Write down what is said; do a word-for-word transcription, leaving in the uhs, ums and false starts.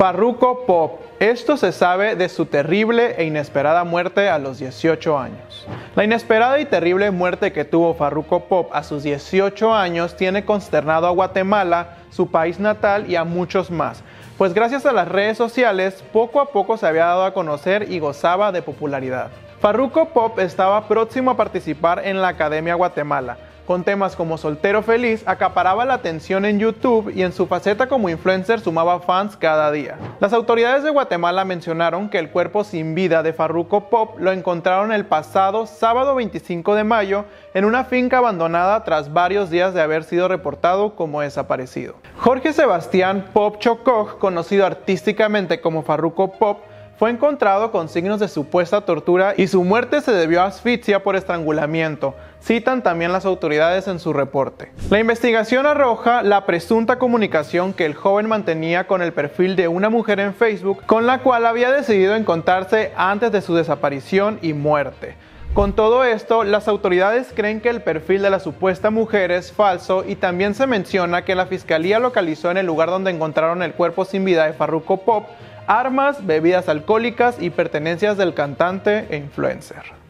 Farruko Pop. Esto se sabe de su terrible e inesperada muerte a los dieciocho años. La inesperada y terrible muerte que tuvo Farruko Pop a sus dieciocho años tiene consternado a Guatemala, su país natal, y a muchos más, pues gracias a las redes sociales poco a poco se había dado a conocer y gozaba de popularidad. Farruko Pop estaba próximo a participar en la Academia Guatemala. Con temas como Soltero Feliz, acaparaba la atención en YouTube y en su faceta como influencer sumaba fans cada día. Las autoridades de Guatemala mencionaron que el cuerpo sin vida de Farruko Pop lo encontraron el pasado sábado veinticinco de mayo en una finca abandonada tras varios días de haber sido reportado como desaparecido. Jorge Sebastián Pop Chocoj, conocido artísticamente como Farruko Pop, fue encontrado con signos de supuesta tortura y su muerte se debió a asfixia por estrangulamiento, citan también las autoridades en su reporte. La investigación arroja la presunta comunicación que el joven mantenía con el perfil de una mujer en Facebook, con la cual había decidido encontrarse antes de su desaparición y muerte. Con todo esto, las autoridades creen que el perfil de la supuesta mujer es falso y también se menciona que la fiscalía localizó en el lugar donde encontraron el cuerpo sin vida de Farruko Pop armas, bebidas alcohólicas y pertenencias del cantante e influencer.